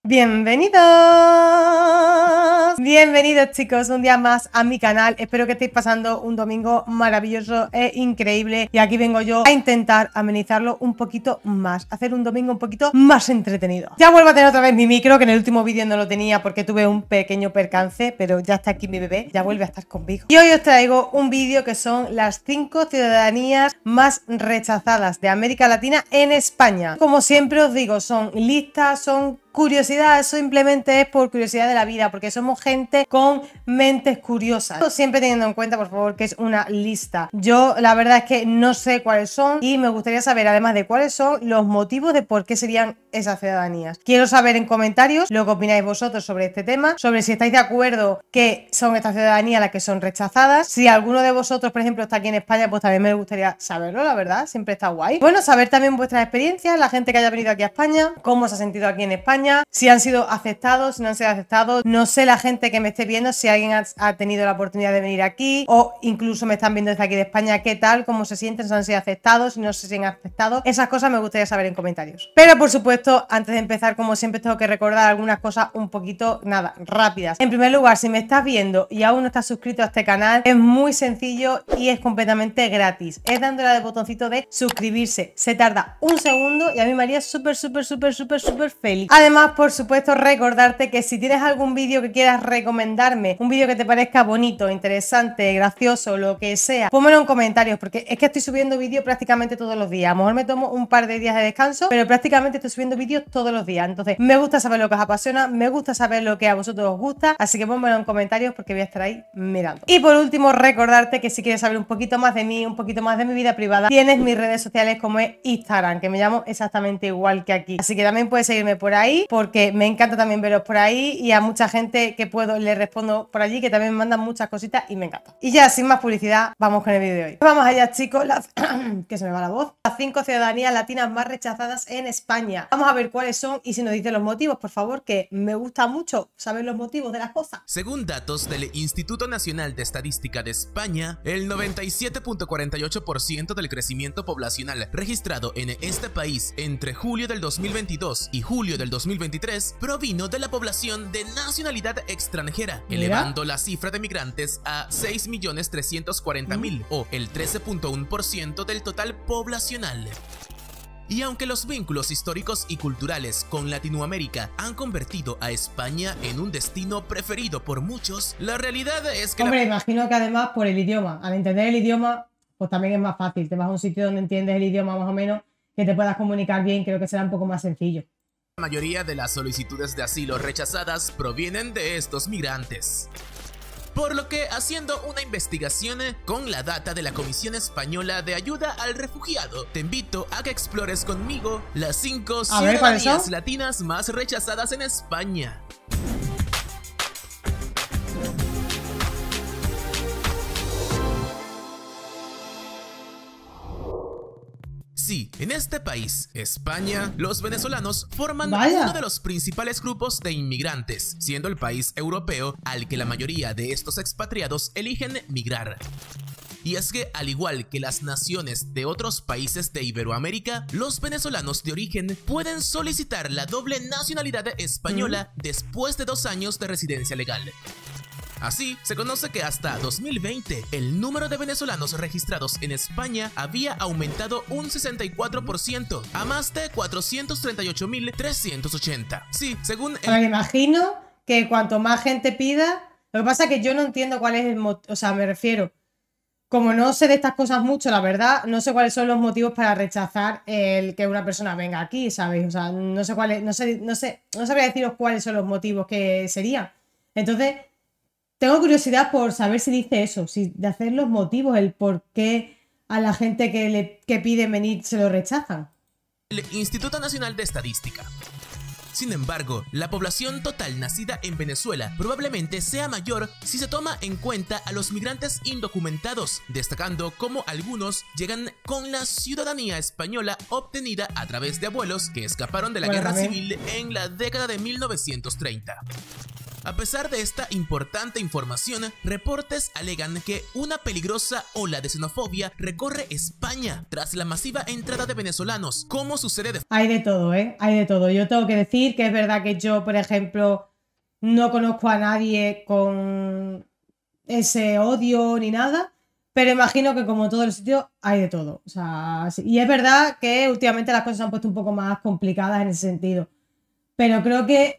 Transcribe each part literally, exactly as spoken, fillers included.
Bienvenidos, bienvenidos chicos, un día más a mi canal. Espero que estéis pasando un domingo maravilloso e increíble. Y aquí vengo yo a intentar amenizarlo un poquito más, hacer un domingo un poquito más entretenido. Ya vuelvo a tener otra vez mi micro, que en el último vídeo no lo tenía porque tuve un pequeño percance, pero ya está aquí mi bebé, ya vuelve a estar conmigo. Y hoy os traigo un vídeo que son las cinco ciudadanías más rechazadas de América Latina en España. Como siempre os digo, son listas, son curiosidad, eso simplemente es por curiosidad de la vida, porque somos gente con mentes curiosas. Siempre teniendo en cuenta, por favor, que es una lista. Yo la verdad es que no sé cuáles son y me gustaría saber, además de cuáles son, los motivos de por qué serían esas ciudadanías. Quiero saber en comentarios lo que opináis vosotros sobre este tema, sobre si estáis de acuerdo que son estas ciudadanías las que son rechazadas. Si alguno de vosotros, por ejemplo, está aquí en España, pues también me gustaría saberlo, la verdad, siempre está guay. Bueno, saber también vuestras experiencias, la gente que haya venido aquí a España, cómo se ha sentido aquí en España, si han sido aceptados, si no han sido aceptados. No sé la gente que me esté viendo, si alguien ha, ha tenido la oportunidad de venir aquí o incluso me están viendo desde aquí de España, qué tal, cómo se sienten, si han sido aceptados, si no se han aceptado. Esas cosas me gustaría saber en comentarios. Pero por supuesto, antes de empezar, como siempre, tengo que recordar algunas cosas un poquito, nada, rápidas. En primer lugar, si me estás viendo y aún no estás suscrito a este canal, es muy sencillo y es completamente gratis. Es dándole al botoncito de suscribirse. Se tarda un segundo y a mí me haría súper, súper, súper, súper, súper feliz. Además, por supuesto, recordarte que si tienes algún vídeo que quieras recomendarme, un vídeo que te parezca bonito, interesante, gracioso, lo que sea, pónmelo en comentarios, porque es que estoy subiendo vídeos prácticamente todos los días. A lo mejor me tomo un par de días de descanso, pero prácticamente estoy subiendo vídeos todos los días. Entonces, me gusta saber lo que os apasiona, me gusta saber lo que a vosotros os gusta, así que pónmelo en comentarios porque voy a estar ahí mirando. Y por último, recordarte que si quieres saber un poquito más de mí, un poquito más de mi vida privada, tienes mis redes sociales como es Instagram, que me llamo exactamente igual que aquí. Así que también puedes seguirme por ahí, porque me encanta también veros por ahí y a mucha gente que puedo le respondo por allí, que también me mandan muchas cositas y me encanta. Y ya, sin más publicidad, vamos con el vídeo de hoy. Vamos allá, chicos, las... que se me va la voz. Las cinco ciudadanías latinas más rechazadas en España. Vamos a ver cuáles son y si nos dicen los motivos, por favor, que me gusta mucho saber los motivos de las cosas. Según datos del Instituto Nacional de Estadística de España, el noventa y siete punto cuarenta y ocho por ciento del crecimiento poblacional registrado en este país entre julio del dos mil veintidós y julio del dos mil veintitrés provino de la población de nacionalidad extranjera, Mira. elevando la cifra de migrantes a seis millones trescientos cuarenta mil, mm. o el trece punto uno por ciento del total poblacional. Y aunque los vínculos históricos y culturales con Latinoamérica han convertido a España en un destino preferido por muchos, la realidad es que... Hombre, la... imagino que además por el idioma, al entender el idioma, pues también es más fácil. Te vas a un sitio donde entiendes el idioma más o menos, que te puedas comunicar bien, creo que será un poco más sencillo. La mayoría de las solicitudes de asilo rechazadas provienen de estos migrantes. Por lo que, haciendo una investigación con la data de la Comisión Española de Ayuda al Refugiado, te invito a que explores conmigo las cinco ciudadanías latinas más rechazadas en España. Sí, en este país, España, los venezolanos forman Vaya. uno de los principales grupos de inmigrantes, siendo el país europeo al que la mayoría de estos expatriados eligen migrar. Y es que, al igual que las naciones de otros países de Iberoamérica, los venezolanos de origen pueden solicitar la doble nacionalidad española mm. después de dos años de residencia legal. Así, se conoce que hasta dos mil veinte, el número de venezolanos registrados en España había aumentado un sesenta y cuatro por ciento a más de cuatrocientos treinta y ocho mil trescientos ochenta. Sí, según el... Me imagino que cuanto más gente pida... Lo que pasa es que yo no entiendo cuál es el motivo, o sea, me refiero... Como no sé de estas cosas mucho, la verdad, no sé cuáles son los motivos para rechazar el que una persona venga aquí, ¿sabéis? O sea, no sé cuáles, no sé, no sé, no sabría deciros cuáles son los motivos que serían. Entonces... Tengo curiosidad por saber si dice eso, si de hacer los motivos, el por qué a la gente que, le, que pide venir se lo rechazan. El Instituto Nacional de Estadística. Sin embargo, la población total nacida en Venezuela probablemente sea mayor si se toma en cuenta a los migrantes indocumentados, destacando cómo algunos llegan con la ciudadanía española obtenida a través de abuelos que escaparon de la bueno, guerra también. civil en la década de mil novecientos treinta. A pesar de esta importante información, reportes alegan que una peligrosa ola de xenofobia recorre España tras la masiva entrada de venezolanos. ¿Cómo sucede de... Hay de todo, ¿eh? Hay de todo. Yo tengo que decir que es verdad que yo, por ejemplo, no conozco a nadie con ese odio ni nada, pero imagino que como en todos los sitios hay de todo. O sea, sí. Y es verdad que últimamente las cosas se han puesto un poco más complicadas en ese sentido. Pero creo que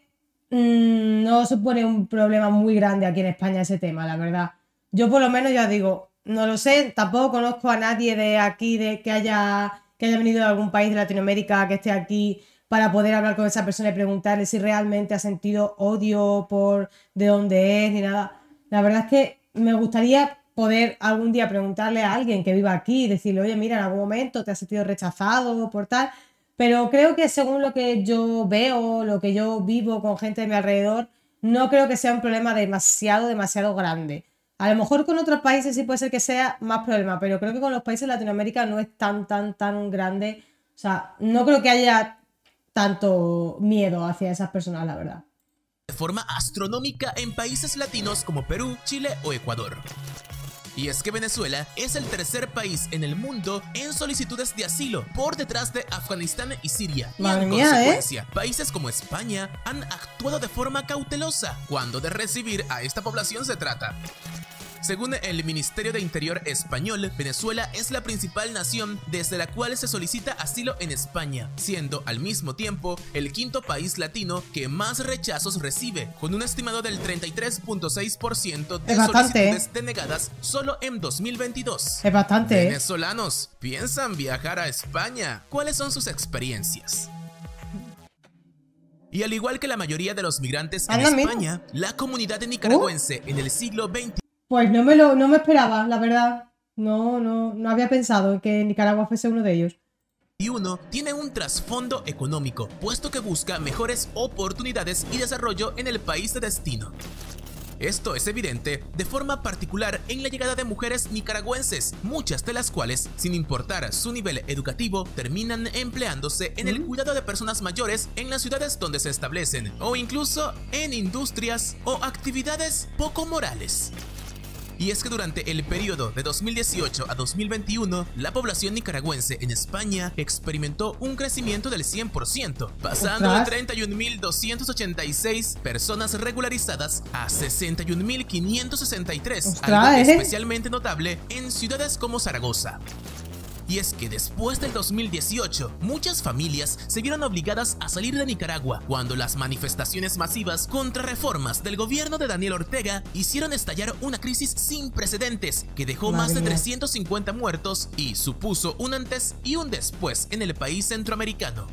no supone un problema muy grande aquí en España ese tema, la verdad. Yo por lo menos ya digo, no lo sé, tampoco conozco a nadie de aquí de que haya, que haya venido de algún país de Latinoamérica que esté aquí para poder hablar con esa persona y preguntarle si realmente ha sentido odio por de dónde es ni nada. La verdad es que me gustaría poder algún día preguntarle a alguien que viva aquí y decirle, oye, mira, en algún momento te has sentido rechazado por tal... Pero creo que según lo que yo veo, lo que yo vivo con gente de mi alrededor, no creo que sea un problema demasiado, demasiado grande. A lo mejor con otros países sí puede ser que sea más problema, pero creo que con los países de Latinoamérica no es tan, tan, tan grande. O sea, no creo que haya tanto miedo hacia esas personas, la verdad. De forma astronómica en países latinos como Perú, Chile o Ecuador. Y es que Venezuela es el tercer país en el mundo en solicitudes de asilo, por detrás de Afganistán y Siria. Y en consecuencia, ¿eh? países como España han actuado de forma cautelosa cuando de recibir a esta población se trata. Según el Ministerio de Interior español, Venezuela es la principal nación desde la cual se solicita asilo en España, siendo al mismo tiempo el quinto país latino que más rechazos recibe, con un estimado del treinta y tres punto seis por ciento de solicitudes denegadas solo en dos mil veintidós. Es bastante. Venezolanos, ¿piensan viajar a España? ¿Cuáles son sus experiencias? Y al igual que la mayoría de los migrantes en España, la comunidad nicaragüense uh. en el siglo veinte... Pues no me lo no me esperaba, la verdad. No, no, no había pensado en que Nicaragua fuese uno de ellos. Y uno tiene un trasfondo económico, puesto que busca mejores oportunidades y desarrollo en el país de destino. Esto es evidente de forma particular en la llegada de mujeres nicaragüenses, muchas de las cuales, sin importar su nivel educativo, terminan empleándose en el cuidado de personas mayores en las ciudades donde se establecen, o incluso en industrias o actividades poco morales. Y es que durante el periodo de dos mil dieciocho a dos mil veintiuno, la población nicaragüense en España experimentó un crecimiento del cien por ciento, pasando de treinta y un mil doscientas ochenta y seis personas regularizadas a sesenta y un mil quinientos sesenta y tres, Ostras, algo ¿eh? especialmente notable en ciudades como Zaragoza. Y es que después del dos mil dieciocho, muchas familias se vieron obligadas a salir de Nicaragua cuando las manifestaciones masivas contra reformas del gobierno de Daniel Ortega hicieron estallar una crisis sin precedentes que dejó Madre más de trescientos cincuenta muertos y supuso un antes y un después en el país centroamericano.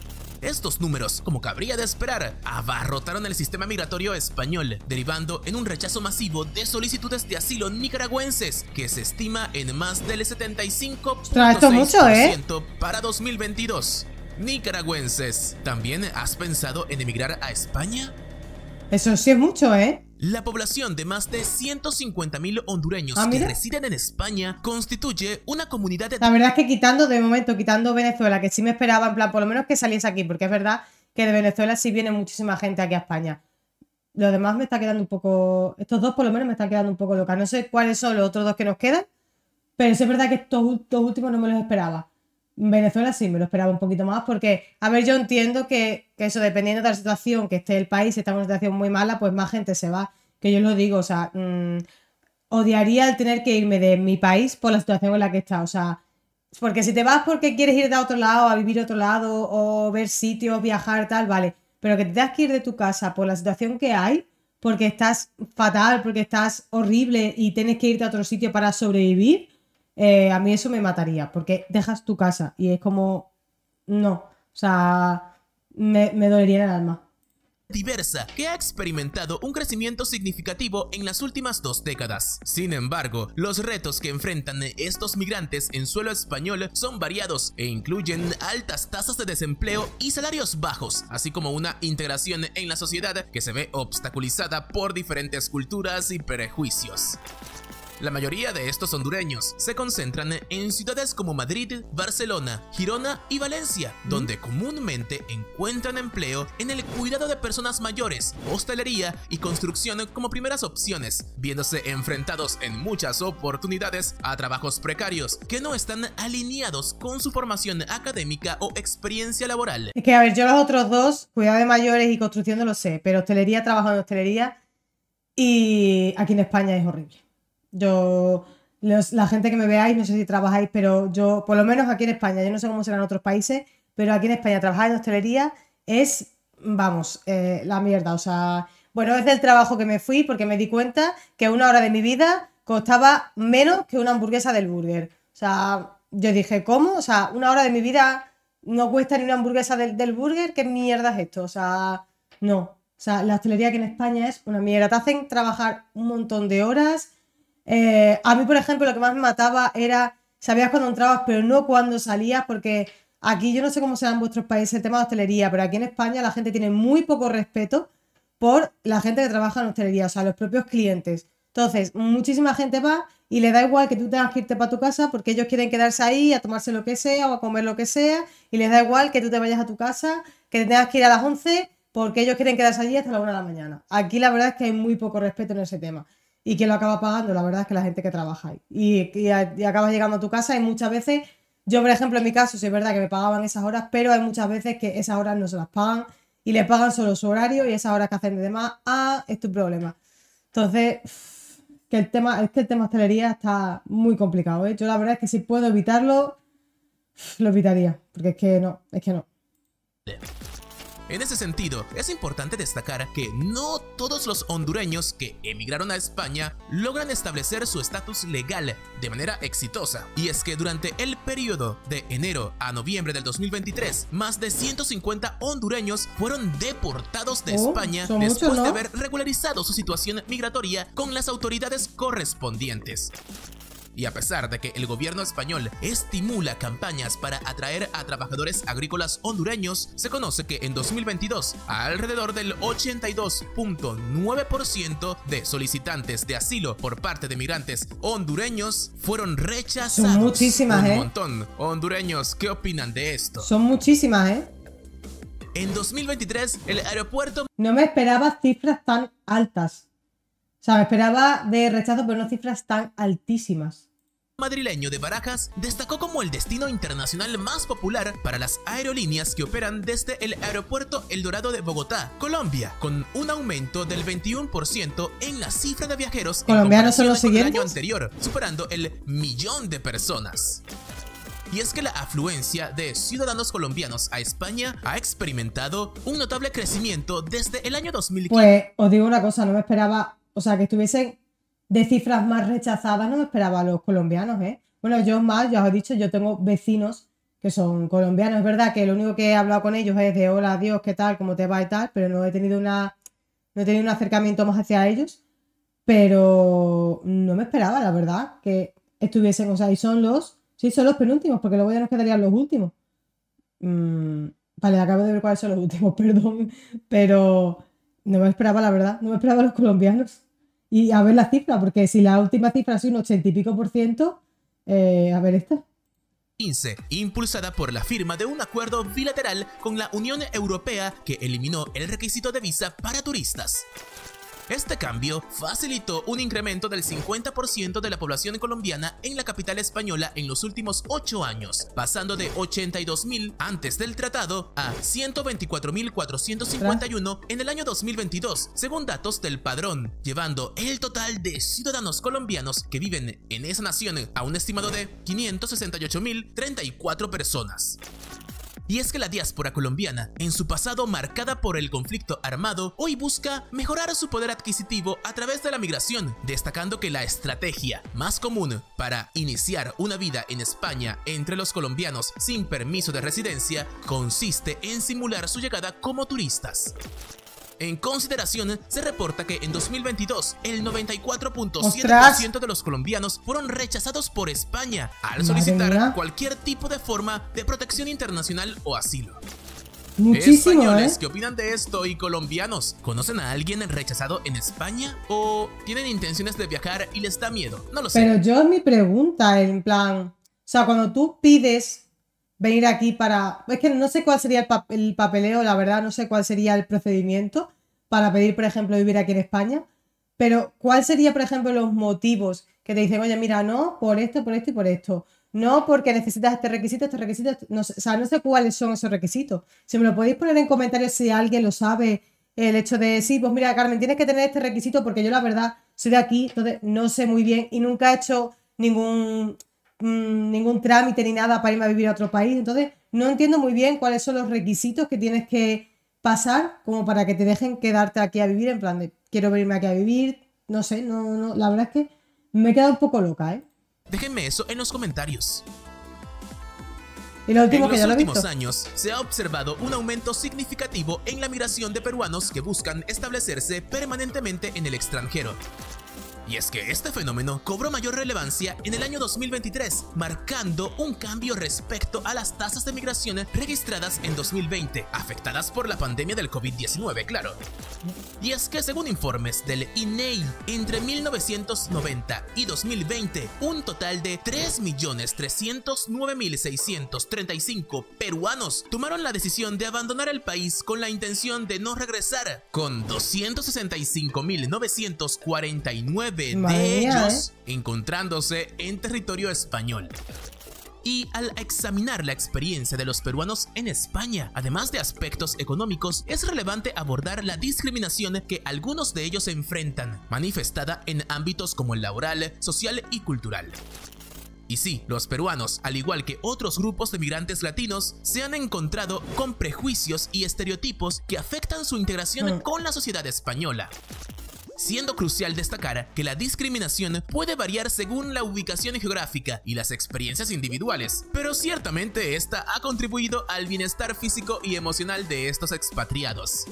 Estos números, como cabría de esperar, abarrotaron el sistema migratorio español, derivando en un rechazo masivo de solicitudes de asilo nicaragüenses, que se estima en más del setenta y cinco punto seis por ciento ¿eh? para dos mil veintidós. Nicaragüenses, ¿también has pensado en emigrar a España? Eso sí es mucho, ¿eh? La población de más de ciento cincuenta mil hondureños ¿Ah, que residen en España constituye una comunidad de... La verdad es que quitando, de momento, quitando Venezuela, que sí me esperaba, en plan, por lo menos que saliese aquí, porque es verdad que de Venezuela sí viene muchísima gente aquí a España. Lo demás me está quedando un poco... Estos dos por lo menos me están quedando un poco locas. No sé cuáles son los otros dos que nos quedan, pero sí es verdad que estos dos últimos no me los esperaba. Venezuela sí me lo esperaba un poquito más porque, a ver, yo entiendo que, que eso, dependiendo de la situación que esté el país, si está en una situación muy mala, pues más gente se va. Que yo lo digo, o sea, mmm, odiaría el tener que irme de mi país por la situación en la que está, o sea, porque si te vas porque quieres ir a otro lado, a vivir a otro lado, o ver sitios, viajar, tal, vale, pero que te tengas que ir de tu casa por la situación que hay, porque estás fatal, porque estás horrible y tienes que irte a otro sitio para sobrevivir, eh, a mí eso me mataría, porque dejas tu casa y es como, no, o sea, me, me dolería en el alma. Diversa, que ha experimentado un crecimiento significativo en las últimas dos décadas. Sin embargo, los retos que enfrentan estos migrantes en suelo español son variados e incluyen altas tasas de desempleo y salarios bajos, así como una integración en la sociedad que se ve obstaculizada por diferentes culturas y prejuicios. La mayoría de estos hondureños se concentran en ciudades como Madrid, Barcelona, Girona y Valencia, donde comúnmente encuentran empleo en el cuidado de personas mayores, hostelería y construcción como primeras opciones, viéndose enfrentados en muchas oportunidades a trabajos precarios que no están alineados con su formación académica o experiencia laboral. Es que, a ver, yo los otros dos, cuidado de mayores y construcción no lo sé, pero hostelería, trabajo en hostelería y aquí en España es horrible. Yo, los, la gente que me veáis, no sé si trabajáis, pero yo, por lo menos aquí en España, yo no sé cómo será en otros países, pero aquí en España trabajar en hostelería es, vamos, eh, la mierda. O sea, bueno, es del trabajo que me fui porque me di cuenta que una hora de mi vida costaba menos que una hamburguesa del burger. O sea, yo dije, ¿cómo? O sea, una hora de mi vida no cuesta ni una hamburguesa del, del burger, ¿qué mierda es esto? O sea, no. O sea, la hostelería aquí en España es una mierda. Te hacen trabajar un montón de horas. Eh, a mí, por ejemplo, lo que más me mataba era, sabías cuando entrabas, pero no cuando salías, porque aquí yo no sé cómo será en vuestros países el tema de hostelería, pero aquí en España la gente tiene muy poco respeto por la gente que trabaja en hostelería, o sea, los propios clientes. Entonces, muchísima gente va y le da igual que tú tengas que irte para tu casa porque ellos quieren quedarse ahí a tomarse lo que sea o a comer lo que sea, y les da igual que tú te vayas a tu casa, que te tengas que ir a las once porque ellos quieren quedarse allí hasta la una de la mañana. Aquí la verdad es que hay muy poco respeto en ese tema. Y quien lo acaba pagando, la verdad es que la gente que trabaja ahí. Y, y, y acabas llegando a tu casa y muchas veces, yo por ejemplo en mi caso, sí es verdad que me pagaban esas horas, pero hay muchas veces que esas horas no se las pagan y le pagan solo su horario y esas horas que hacen de demás, ah, es tu problema. Entonces, que el tema, es que el tema hostelería está muy complicado, ¿eh? Yo la verdad es que si puedo evitarlo, lo evitaría, porque es que no, es que no. En ese sentido, es importante destacar que no todos los hondureños que emigraron a España logran establecer su estatus legal de manera exitosa. Y es que durante el periodo de enero a noviembre del dos mil veintitrés, más de ciento cincuenta hondureños fueron deportados de oh, España después muchos, ¿no? de haber regularizado su situación migratoria con las autoridades correspondientes. Y a pesar de que el gobierno español estimula campañas para atraer a trabajadores agrícolas hondureños, se conoce que en dos mil veintidós alrededor del ochenta y dos punto nueve por ciento de solicitantes de asilo por parte de migrantes hondureños fueron rechazados. Son muchísimas, ¿eh? Un montón. Hondureños, ¿qué opinan de esto? Son muchísimas, ¿eh? En dos mil veintitrés, el aeropuerto... No me esperaba cifras tan altas. O sea, me esperaba de rechazo, pero no cifras tan altísimas. Madrileño de Barajas destacó como el destino internacional más popular para las aerolíneas que operan desde el aeropuerto El Dorado de Bogotá, Colombia, con un aumento del veintiuno por ciento en la cifra de viajeros ¿Colombianos son los con el siguientes? año anterior, superando el millón de personas. Y es que la afluencia de ciudadanos colombianos a España ha experimentado un notable crecimiento desde el año dos mil quince. Pues os digo una cosa, no me esperaba, o sea, que estuviesen de cifras más rechazadas, no me esperaba a los colombianos, ¿eh? Bueno, yo más, ya os he dicho, yo tengo vecinos que son colombianos. Es verdad que lo único que he hablado con ellos es de hola, adiós, ¿qué tal? ¿Cómo te va y tal? Pero no he tenido una, no he tenido un acercamiento más hacia ellos. Pero no me esperaba, la verdad, que estuviesen, o sea, y son los, sí, son los penúltimos, porque luego ya nos quedarían los últimos. Mm, vale, acabo de ver cuáles son los últimos, perdón, pero no me esperaba, la verdad, no me esperaba a los colombianos. Y a ver la cifra, porque si la última cifra es un ochenta y pico por ciento, eh, a ver esta. quince, impulsada por la firma de un acuerdo bilateral con la Unión Europea que eliminó el requisito de visa para turistas. Este cambio facilitó un incremento del cincuenta por ciento de la población colombiana en la capital española en los últimos ocho años, pasando de ochenta y dos mil antes del tratado a ciento veinticuatro mil cuatrocientos cincuenta y uno en el año dos mil veintidós, según datos del padrón, llevando el total de ciudadanos colombianos que viven en esa nación a un estimado de quinientos sesenta y ocho mil treinta y cuatro personas. Y es que la diáspora colombiana, en su pasado marcada por el conflicto armado, hoy busca mejorar su poder adquisitivo a través de la migración, destacando que la estrategia más común para iniciar una vida en España entre los colombianos sin permiso de residencia consiste en simular su llegada como turistas. En consideración, se reporta que en dos mil veintidós el noventa y cuatro punto siete por ciento de los colombianos fueron rechazados por España al solicitar cualquier tipo de forma de protección internacional o asilo. Muchísimo, Españoles, ¿eh? ¿qué opinan de esto? Y colombianos, ¿conocen a alguien rechazado en España? ¿O tienen intenciones de viajar y les da miedo? No lo sé. Pero yo mi pregunta, en plan, o sea, cuando tú pides venir aquí para, es que no sé cuál sería el, pa el papeleo, la verdad, no sé cuál sería el procedimiento para pedir, por ejemplo, vivir aquí en España, pero ¿cuál sería, por ejemplo, los motivos que te dicen, oye, mira, no, por esto, por esto y por esto? No, porque necesitas este requisito, este requisito, este- no sé, o sea, no sé cuáles son esos requisitos. Si me lo podéis poner en comentarios si alguien lo sabe, el hecho de, sí, pues mira, Carmen, tienes que tener este requisito porque yo la verdad soy de aquí, entonces no sé muy bien y nunca he hecho ningún, mm, ningún trámite ni nada para irme a vivir a otro país, entonces no entiendo muy bien cuáles son los requisitos que tienes que pasar como para que te dejen quedarte aquí a vivir, en plan de, quiero venirme aquí a vivir, no sé, no, no, la verdad es que me he quedado un poco loca, ¿eh? Déjenme eso en los comentarios. Y lo En último que los ya lo he últimos visto. años se ha observado un aumento significativo en la migración de peruanos que buscan establecerse permanentemente en el extranjero. Y es que este fenómeno cobró mayor relevancia en el año dos mil veintitrés, marcando un cambio respecto a las tasas de migración registradas en dos mil veinte, afectadas por la pandemia del COVID diecinueve, claro. Y es que según informes del I N E I, entre mil novecientos noventa y dos mil veinte, un total de tres millones trescientos nueve mil seiscientos treinta y cinco peruanos tomaron la decisión de abandonar el país con la intención de no regresar, con doscientos sesenta y cinco mil novecientos cuarenta y nueve Madre de mía, ellos encontrándose en territorio español. Y al examinar la experiencia de los peruanos en España, además de aspectos económicos, es relevante abordar la discriminación que algunos de ellos enfrentan, manifestada en ámbitos como el laboral, social y cultural. Y sí, los peruanos, al igual que otros grupos de migrantes latinos, se han encontrado con prejuicios y estereotipos que afectan su integración Mm. con la sociedad española, siendo crucial destacar que la discriminación puede variar según la ubicación geográfica y las experiencias individuales, pero ciertamente esta ha contribuido al bienestar físico y emocional de estos expatriados.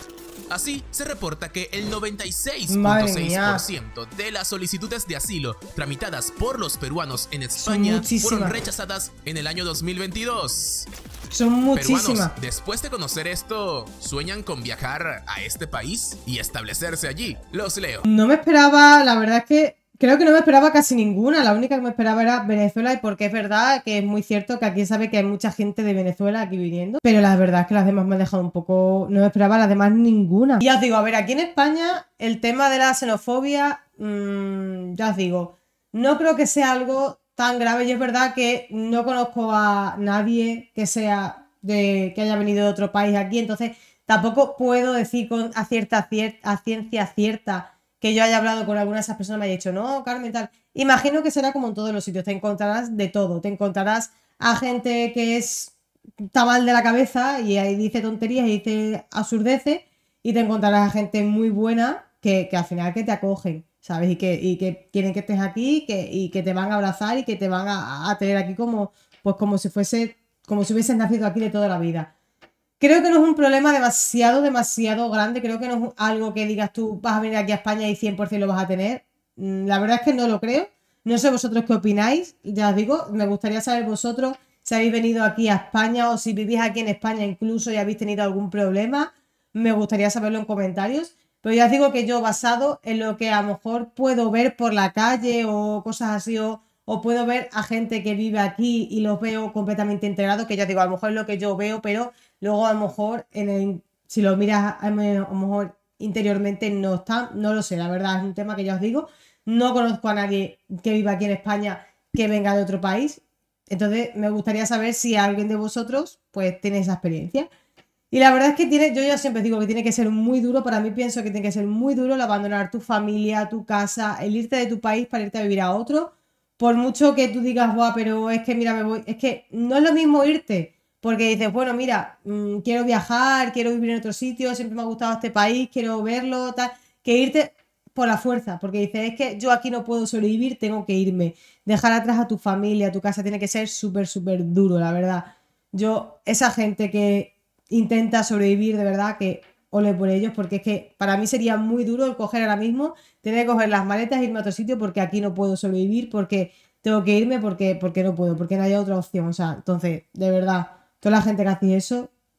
Así, se reporta que el noventa y seis punto seis por ciento de las solicitudes de asilo tramitadas por los peruanos en España fueron rechazadas en el año dos mil veintidós. Son muchísimas. Peruanos, después de conocer esto, ¿sueñan con viajar a este país y establecerse allí? Los leo. No me esperaba, la verdad es que creo que no me esperaba casi ninguna. La única que me esperaba era Venezuela, y porque es verdad que es muy cierto que aquí sabe que hay mucha gente de Venezuela aquí viviendo, pero la verdad es que las demás me han dejado un poco, no me esperaba las demás ninguna. Y ya os digo, a ver, aquí en España el tema de la xenofobia, mmm, ya os digo, no creo que sea algo tan grave, y es verdad que no conozco a nadie que sea de que haya venido de otro país aquí, entonces tampoco puedo decir con a cierta cier- a ciencia cierta que yo haya hablado con alguna de esas personas y me haya dicho, no, Carmen, tal. Imagino que será como en todos los sitios, te encontrarás de todo, te encontrarás a gente que es está mal de la cabeza y ahí dice tonterías y dice absurdeces, y te encontrarás a gente muy buena que, que al final que te acogen, ¿sabes? Y que, y que quieren que estés aquí que, y que te van a abrazar y que te van a, a tener aquí como, pues como si fuese, como si hubieses nacido aquí de toda la vida. Creo que no es un problema demasiado, demasiado grande. Creo que no es algo que digas tú vas a venir aquí a España y cien por ciento lo vas a tener. La verdad es que no lo creo. No sé vosotros qué opináis. Ya os digo, me gustaría saber vosotros si habéis venido aquí a España o si vivís aquí en España incluso y habéis tenido algún problema. Me gustaría saberlo en comentarios. Pero ya os digo que yo, basado en lo que a lo mejor puedo ver por la calle o cosas así, o, o puedo ver a gente que vive aquí y los veo completamente integrados, que ya digo, a lo mejor es lo que yo veo, pero luego a lo mejor en el, si lo miras a, a lo mejor interiormente no está, no lo sé, la verdad es un tema que ya os digo, no conozco a nadie que viva aquí en España que venga de otro país, entonces me gustaría saber si alguien de vosotros pues tiene esa experiencia. Y la verdad es que tiene, yo ya siempre digo que tiene que ser muy duro, para mí pienso que tiene que ser muy duro el abandonar tu familia, tu casa, el irte de tu país para irte a vivir a otro, por mucho que tú digas, guau, pero es que mira, me voy, es que no es lo mismo irte, porque dices, bueno, mira, mmm, quiero viajar, quiero vivir en otro sitio, siempre me ha gustado este país, quiero verlo, tal, que irte por la fuerza, porque dices, es que yo aquí no puedo sobrevivir, tengo que irme, dejar atrás a tu familia, a tu casa, tiene que ser súper, súper duro, la verdad. Yo, esa gente que intenta sobrevivir, de verdad que ole por ellos, porque es que para mí sería muy duro el coger ahora mismo, tener que coger las maletas e irme a otro sitio porque aquí no puedo sobrevivir, porque tengo que irme porque, porque no puedo, porque no hay otra opción. O sea, entonces, de verdad, toda la gente que hace eso,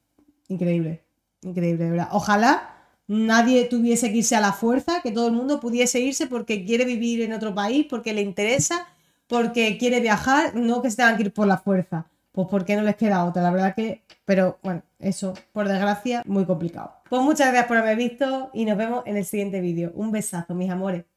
increíble, increíble, de verdad. Ojalá nadie tuviese que irse a la fuerza, que todo el mundo pudiese irse porque quiere vivir en otro país, porque le interesa, porque quiere viajar, no que se tengan que ir por la fuerza. Pues porque no les queda otra, la verdad que... Pero bueno, eso, por desgracia, muy complicado. Pues muchas gracias por haberme visto y nos vemos en el siguiente vídeo. Un besazo, mis amores.